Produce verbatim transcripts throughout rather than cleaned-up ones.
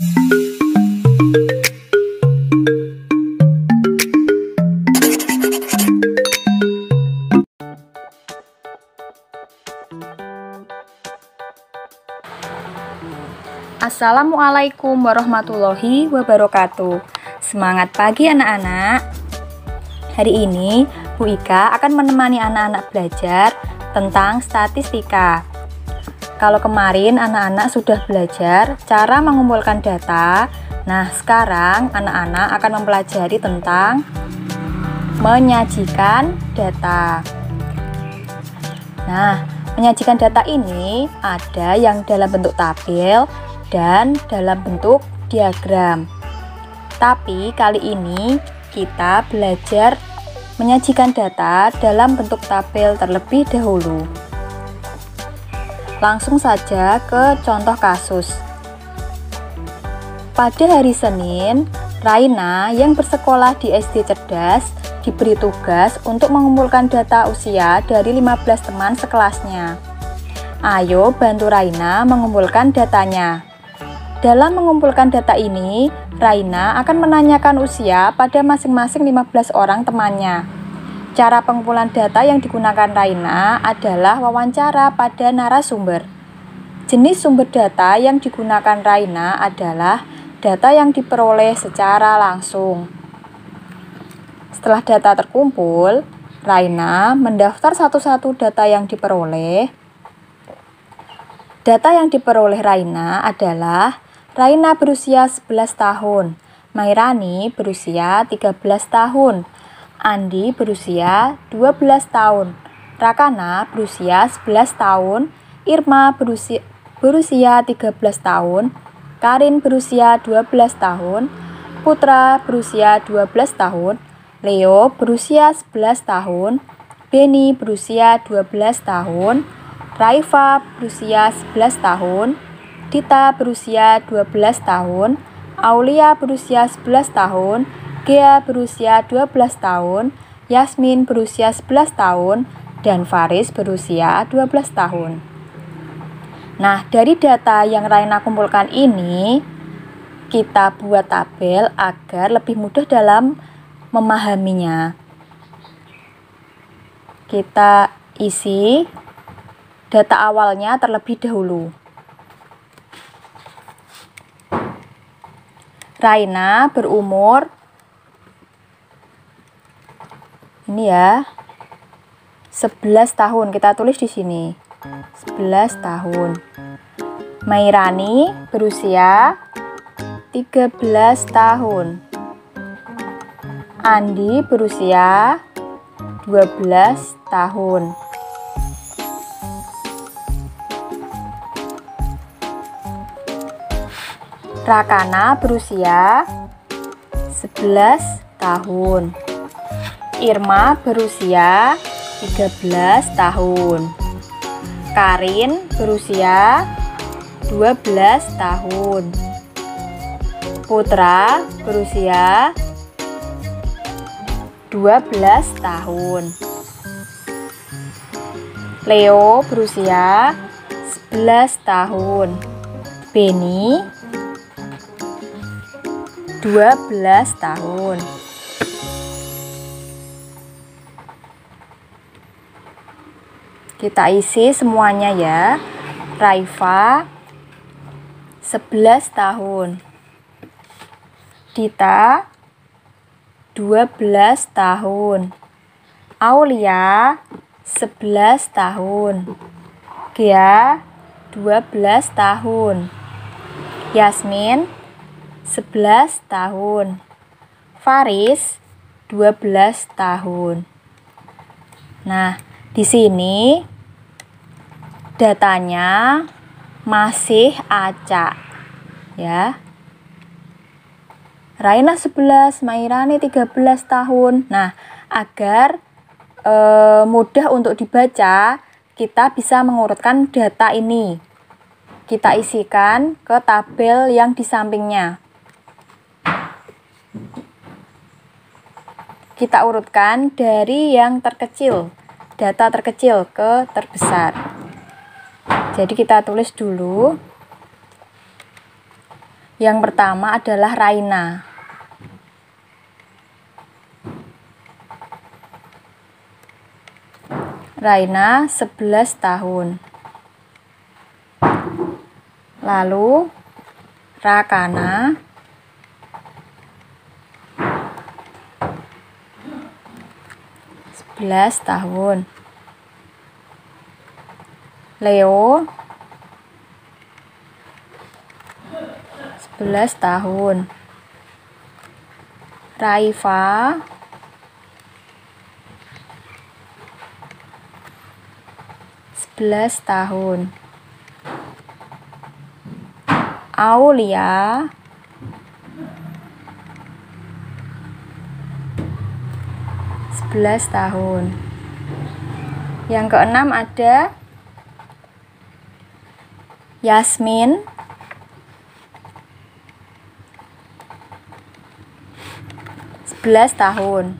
Assalamualaikum warahmatullahi wabarakatuh. Semangat pagi anak-anak. Hari ini Bu Ika akan menemani anak-anak belajar tentang statistika. Kalau kemarin anak-anak sudah belajar cara mengumpulkan data, nah sekarang anak-anak akan mempelajari tentang menyajikan data. Nah, menyajikan data ini ada yang dalam bentuk tabel dan dalam bentuk diagram. Tapi kali ini kita belajar menyajikan data dalam bentuk tabel terlebih dahulu. Langsung saja ke contoh kasus. Pada hari Senin, Raina yang bersekolah di S D Cerdas diberi tugas untuk mengumpulkan data usia dari lima belas teman sekelasnya. Ayo bantu Raina mengumpulkan datanya. Dalam mengumpulkan data ini, Raina akan menanyakan usia pada masing-masing lima belas orang temannya. Cara pengumpulan data yang digunakan Raina adalah wawancara pada narasumber. Jenis sumber data yang digunakan Raina adalah data yang diperoleh secara langsung. Setelah data terkumpul, Raina mendaftar satu-satu data yang diperoleh. Data yang diperoleh Raina adalah Raina berusia sebelas tahun, Mairani berusia tiga belas tahun, Andi berusia dua belas tahun, Rakana berusia sebelas tahun, Irma berusia, berusia tiga belas tahun, Karin berusia dua belas tahun, Putra berusia dua belas tahun, Leo berusia sebelas tahun, Beni berusia dua belas tahun, Raifa berusia sebelas tahun, Dita berusia dua belas tahun, Aulia berusia sebelas tahun, Gea berusia dua belas tahun, Yasmin berusia sebelas tahun, dan Faris berusia dua belas tahun. Nah, dari data yang Raina kumpulkan ini, kita buat tabel agar lebih mudah dalam memahaminya. Kita isi data awalnya terlebih dahulu. Raina berumur ini ya sebelas tahun, kita tulis di sini sebelas tahun. Mairani berusia tiga belas tahun. Andi berusia dua belas tahun. Rakana berusia sebelas tahun. Irma berusia tiga belas tahun. Karin berusia dua belas tahun. Putra berusia dua belas tahun. Leo berusia sebelas tahun. Beni dua belas tahun. Kita isi semuanya ya. Raifa sebelas tahun. Dita dua belas tahun. Aulia sebelas tahun. Gea dua belas tahun. Yasmin sebelas tahun. Faris dua belas tahun. Nah, di sini datanya masih acak ya. Raina sebelas, Mairani tiga belas tahun. Nah, agar e, mudah untuk dibaca, kita bisa mengurutkan data ini. Kita isikan ke tabel yang di sampingnya. Kita urutkan dari yang terkecil, data terkecil ke terbesar. Jadi kita tulis dulu Yang pertama adalah Raina. Raina sebelas tahun. Lalu Rakana sebelas tahun. Leo sebelas tahun. Raifa sebelas tahun. Aulia sebelas tahun. Yang keenam ada Yasmin sebelas tahun.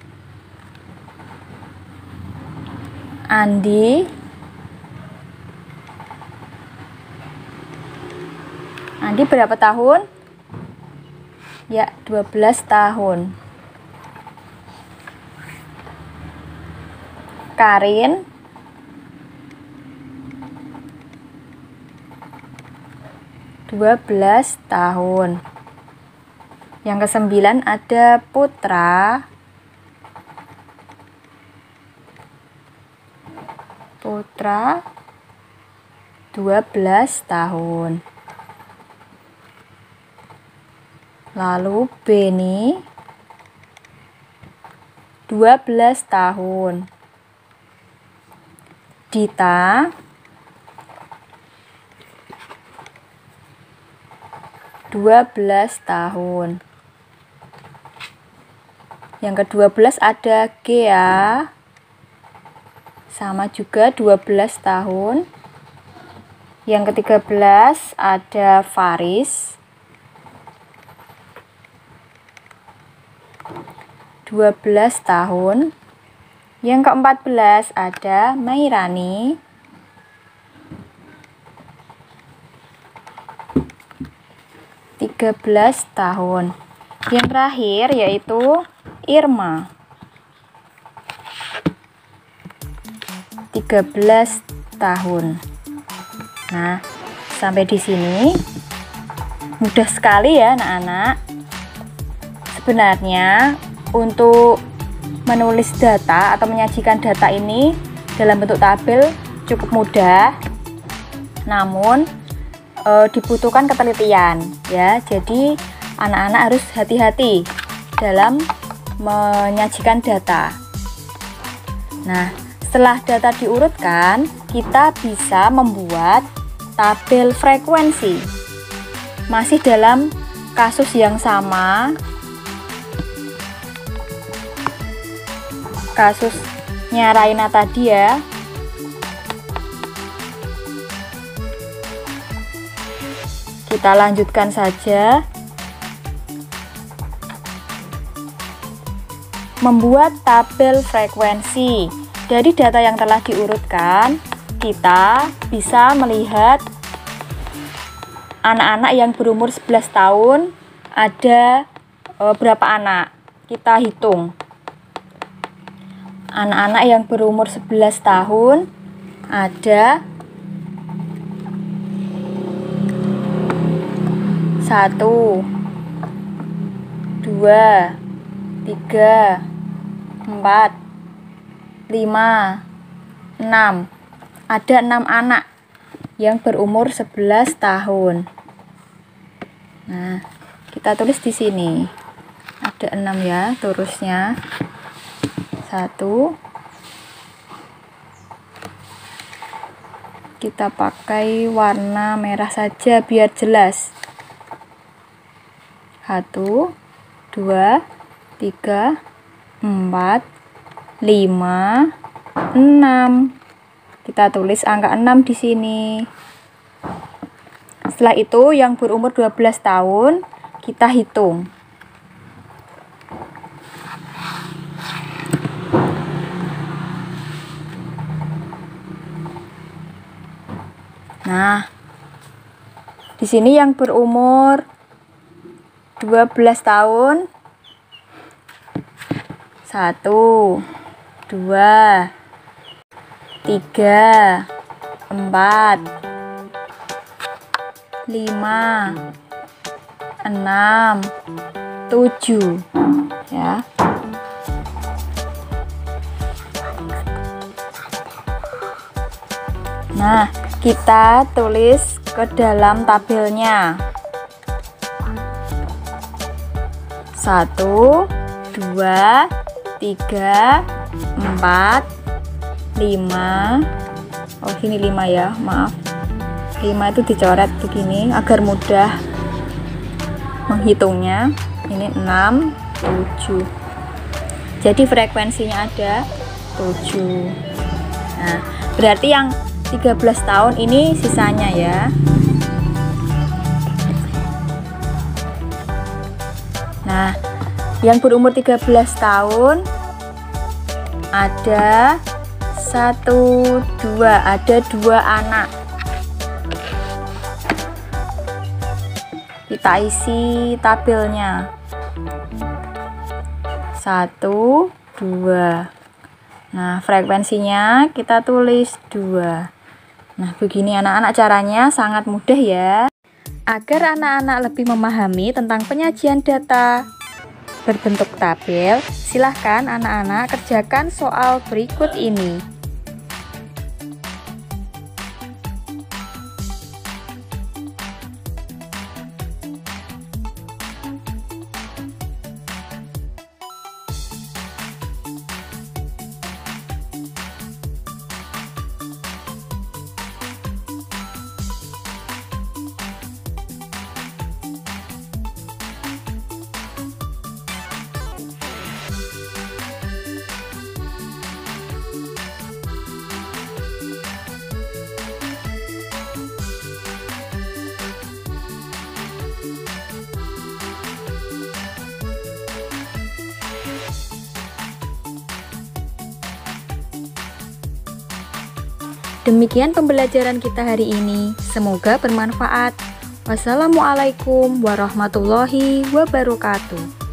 Andi Andi berapa tahun? Ya, dua belas tahun. Karin dua belas tahun. Yang kesembilan ada Putra. Putra dua belas tahun. Lalu Beni dua belas tahun. Dita dua belas tahun. Yang kedua belas ada Gea, sama juga dua belas tahun. Yang ketiga belas ada Faris dua belas tahun. Yang keempat belas ada Mairani tiga belas tahun. Yang terakhir yaitu Irma tiga belas tahun. Nah, sampai di sini mudah sekali ya anak-anak. Sebenarnya untuk menulis data atau menyajikan data ini dalam bentuk tabel cukup mudah, namun e, dibutuhkan ketelitian ya. Jadi anak-anak harus hati-hati dalam menyajikan data. Nah, setelah data diurutkan, kita bisa membuat tabel frekuensi. Masih dalam kasus yang sama, kasusnya Raina tadi ya. Kita lanjutkan saja. Membuat tabel frekuensi. Dari data yang telah diurutkan, kita bisa melihat anak-anak yang berumur sebelas tahun ada e, berapa anak. Kita hitung. Anak-anak yang berumur sebelas tahun ada satu, dua, tiga, empat, lima, enam. Ada enam anak yang berumur sebelas tahun. Nah, kita tulis di sini. Ada enam ya, terusnya. Satu. Kita pakai warna merah saja biar jelas. Satu, dua, tiga, empat, lima, enam. Kita tulis angka enam di sini. Setelah itu yang berumur dua belas tahun kita hitung. Nah, di sini yang berumur dua belas tahun. Satu, dua, tiga, empat, lima, enam, tujuh, ya. Nah, kita tulis ke dalam tabelnya. Satu, dua, tiga, empat, lima. Oh, ini lima ya, maaf. lima itu dicoret begini agar mudah menghitungnya. Ini enam, tujuh. Jadi frekuensinya ada tujuh. Nah, berarti yang tiga belas tahun ini sisanya ya. Nah, yang berumur tiga belas tahun ada satu, dua, ada dua anak. Kita isi tabelnya. Satu, dua. Nah, frekuensinya kita tulis dua. Nah, begini anak-anak, caranya sangat mudah ya. Agar anak-anak lebih memahami tentang penyajian data berbentuk tabel, silahkan anak-anak kerjakan soal berikut ini. Demikian pembelajaran kita hari ini. Semoga bermanfaat. Wassalamualaikum warahmatullahi wabarakatuh.